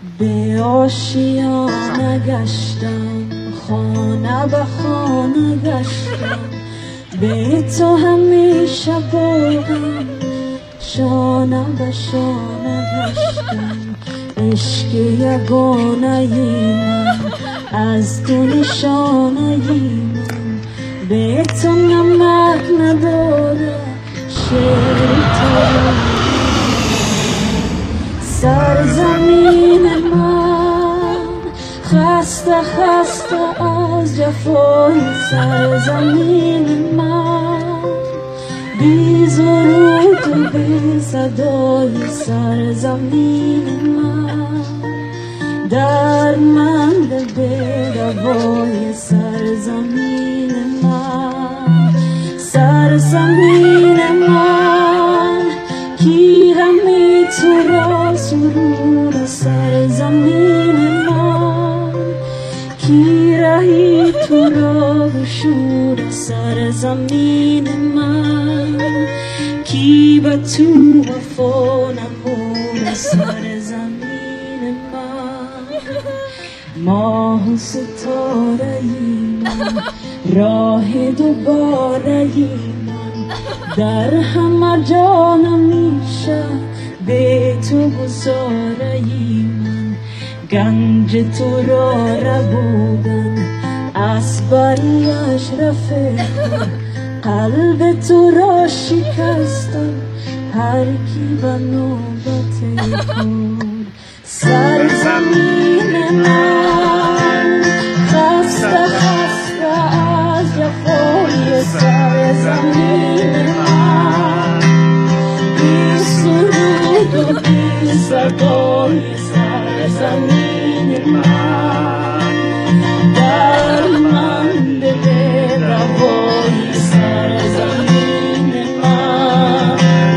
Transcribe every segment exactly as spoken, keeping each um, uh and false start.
به آشیانه گشتم، خانه به خانه گشتم، به تو همیشه باغم، شانه به شانه گشتم. عشق یگانه ای من، از تو نشانه ای من، به تو نمک نداره شعر ترانه. سرزمین من خسته خسته از جفای، سرزمین من بی زروت و بی صدای، سرزمین من دردمند به دوای، سرزمین من. سرزمین من کی همی تو را سرور، سرزمین من کی رهی تو را شور، سرزمین من کی به تو وفا نمود، سرزمین من. ماه و ستاره ای من، راه دوباره ای من، در همه جا نمیشه به تو گذاره ای من. گنج تو را ربودن از بریش رفیقم، قلب تو را شکستم هر کی به نوبت خود. سرزمین من خسته خسته از جفای، سرزمین من بی سرود و بی صدای، سرزمین من درمند به روای، سرزمین من.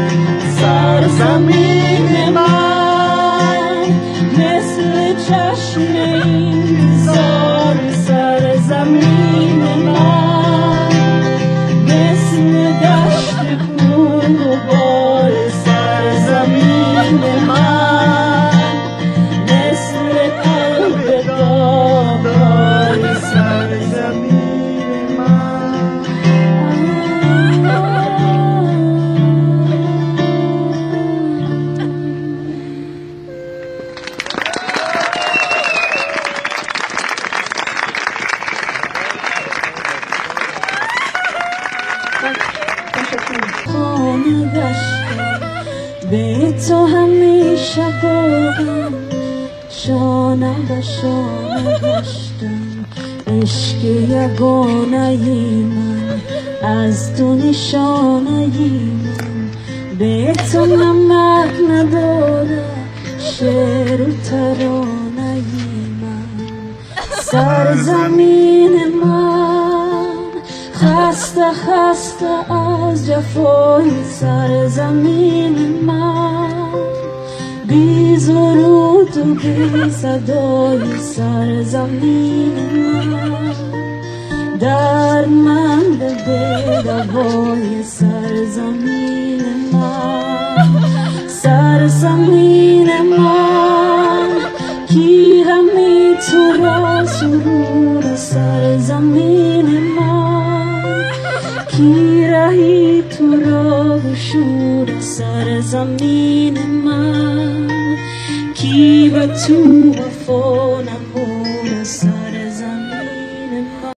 سرزمین من مثل چشم انتظار، سرزمین من مثل دشت پر و بار، سرزمین من مثل قلب داغدار، سرزمین من. خانه گشتم، به تو همیشه باغم، شانه به شانه گشتم. عشق یگانه ای من، از تو نشانه ای من، به تو نمک نداره شعر و ترانه ای من. سرزمین من خسته خسته از جفای، سرزمین من بی زروت و بی صدای، سرزمین من دردمند به دوای، سرزمین من. سرزمین من کی همی تو را سرور، سرزمین من کی رهی تو را شور، سرزمین من کی به تو وفا نمود.